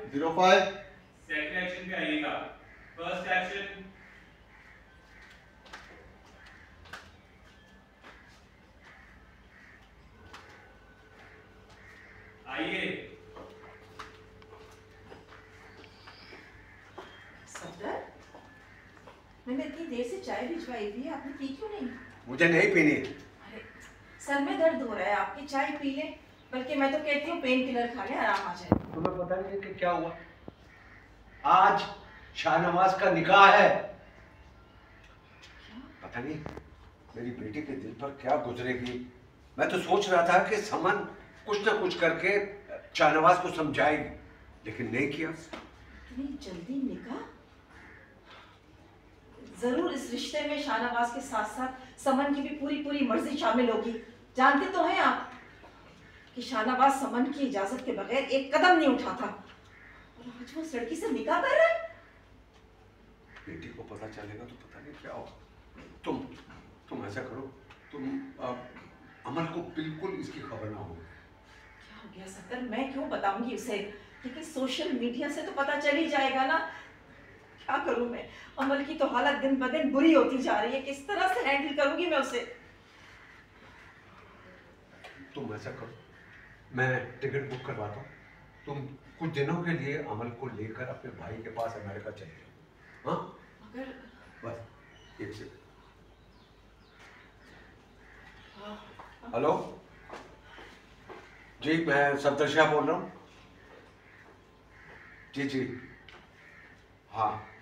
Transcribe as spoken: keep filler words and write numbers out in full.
Zero five. Second action पे आइएगा। First action आइए। सफदर, मैंने इतनी देर से चाय भिजवाई हुई है, आपने पी क्यों नहीं? मुझे नहीं पीनी। अरे सर में दर्द हो रहा है, आपकी चाय पी ले, बल्कि मैं तो कहती हूँ पेन किलर खा ले, आराम आ जाए। तुम्हें पता नहीं है कि क्या हुआ? आज शाहनवाज का निकाह है। पता नहीं मेरी बेटी के दिल पर क्या गुजरेगी। मैं तो सोच रहा था कि समन कुछ ना कुछ करके शाहनवाज को समझाएगी, लेकिन नहीं किया। इतनी जल्दी निकाह? जरूर इस रिश्ते में शाहनवाज के साथ साथ समन की भी पूरी पूरी मर्जी शामिल होगी। जानते तो हैं आप कि शाहनवाज समन की इजाजत के बगैर एक कदम नहीं उठाता, और आज वो उस लड़की से निकाह कर रहा है। बेटी को पता चलेगा तो पता नहीं क्या होगा। तुम तुम ऐसा करो, तुम आ, अमल को बिल्कुल इसकी खबर ना हो। क्या हो गया सफदर, मैं क्यों बताऊंगी उसे? लेकिन सोशल मीडिया से तो पता चल ही जाएगा ना। क्या करूं मैं? अमल की तो हालत दिन ब दिन बुरी होती जा रही है, किस तरह से हैंडल करूंगी मैं उसे? तुम ऐसा करो, मैं टिकट बुक करवाता हूँ, तुम कुछ दिनों के लिए अमल को लेकर अपने भाई के पास अमेरिका चले जाओ। हाँ मगर बस एक सेकंड। हेलो जी, मैं सफदर शाह बोल रहा हूँ। जी जी हाँ